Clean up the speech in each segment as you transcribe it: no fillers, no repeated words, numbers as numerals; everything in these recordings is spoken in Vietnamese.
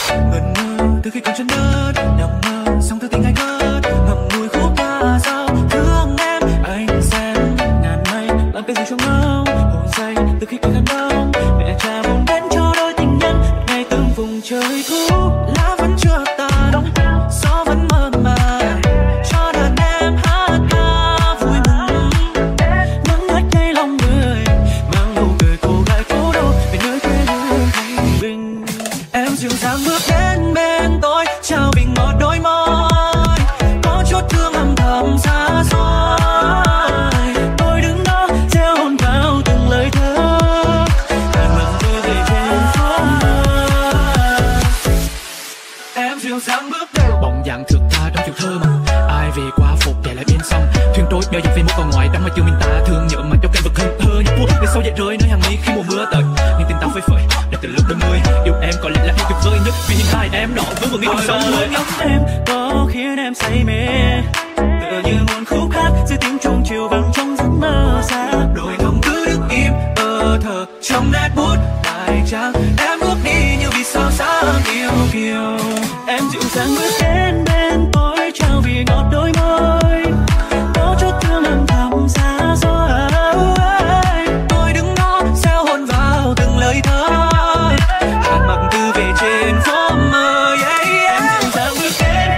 ngẩn ngơ từ khi còn chân đất nằm mơ xong thức tỉnh hay cất ngậm ngùi khúc ca dao thương em anh xem ngàn mây làm cái gì cho ngâu hồn say từ khi còn khăn đông mẹ cha buồn đến cho đôi tình nhân ngày từng vùng trời thu lá vẫn chưa tàn gió vẫn mơ màng cho đàn em hát ca vui mừng nắng ngất ngay lòng người mang nụ cười cô gái phố đâu về nơi quê hương thanh bình em dịu dàng bước đến bên tôi trao bình ngọt đôi môi có chút thương âm thầm xa xôi tôi đứng đó gieo hôn vào từng lời thơ hàn mặn tôi về trên phố mơ em dịu dàng bước đến bóng dáng thước tha trong chiều thơ mà ai về qua phục chạy lại bên sông thuyền trôi đeo dòng về một con ngoài đắm mà chiều mình ta thương nhớ mà cho cây vực hơn thơ như vua để sau dậy rơi nơi hàng mi khi mùa mưa tới nhưng tình ta phơi phới để từ lúc đôi mươi yêu em có lẽ là điều tuyệt vời nhất vì hiện tại em nọ với một nghĩ cuộc sống mới ngắm em có khiến em say mê tựa như một khúc hát dưới tiếng chuông chiều vang trong giấc mơ xa đôi lòng cứ đứng im thờ trong nét bút đại trang em bước đi như vì sao sáng yêu kiều em dịu dàng bước đến bên tôi trao vì ngọt đôi môi có chút thương âm thầm xa xôi tôi đứng đó gieo hôn vào từng lời thơ hàn mặc từ về trên phố mơ em dịu dàng bước đến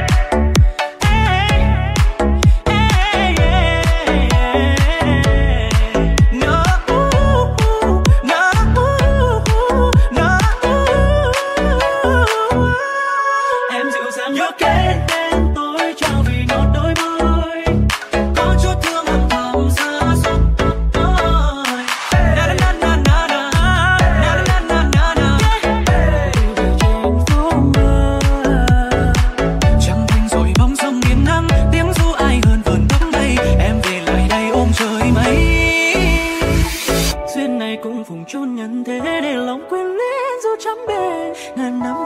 em dịu dàng bước đến bên tôi trao vì ngọt đôi môi có chút thương âm thầm xa xôi na na na na na na na na na na về trên phố mơ trăng thanh rồi bóng sông biển nắng tiếng ru ai hơn vườn tóc đây em về lại đây ôm trời mây duyên này cũng vùng chôn nhân thế để lòng quên luyến dù chẳng bền ngàn năm